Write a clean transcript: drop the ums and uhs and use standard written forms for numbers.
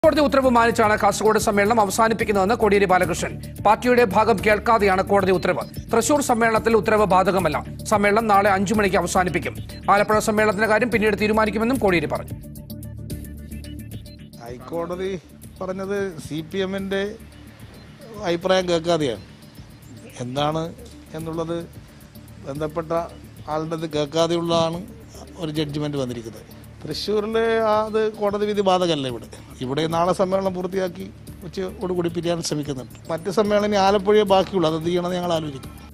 ഹൈക്കോടതി ഉത്തരവ് മാനിച്ചാണ് കാസർഗോഡ് സമ്മേളനം അവസാനിപ്പിക്കുന്നതെന്ന് കോടിയേരി ബാലകൃഷ്ണൻ. പാർട്ടിയുടെ ഭാഗം കേൾക്കാതെയാണ് കോടതി ഉത്തരവ്. തൃശൂർ സമ്മേളനത്തിൽ ഉത്തരവ് ബാധകമല്ല. സമ്മേളനം നാളെ 5 മണിക്ക് അവസാനിപ്പിക്കും. ആലപ്പുഴ സമ്മേളനത്തിന്റെ കാര്യം പിന്നീട് തീരുമാനിക്കുമെന്നും കോടിയേരി പറഞ്ഞു. ഹൈക്കോടതി പറഞ്ഞത് CPM-ന്റെ അഭിപ്രായം കേൾക്കാതെയാണ്. എന്താണ് എന്നുള്ളത് ബന്ധപ്പെട്ട ആളുടെ കേൾക്കാതെയുള്ളതാണ് ഒരു ജഡ്ജ്മെന്റ് വന്നിരിക്കുന്നത്. തൃശ്ശൂരിൽ അത് കോടതി വിധി ബാധകമല്ല. ഇവിടെ നാളെ സമ്മേളനം പൂർത്തിയാക്കി ഉച്ചയോടുകൂടി പിരിയാൻ ശ്രമിക്കുന്നുണ്ട്. മറ്റ് സമ്മേളനം ആലപ്പുഴയെ ബാക്കിയുള്ളൂ. അത് എന്ത് ചെയ്യണമെന്ന് ഞങ്ങൾ ആലോചിക്കും.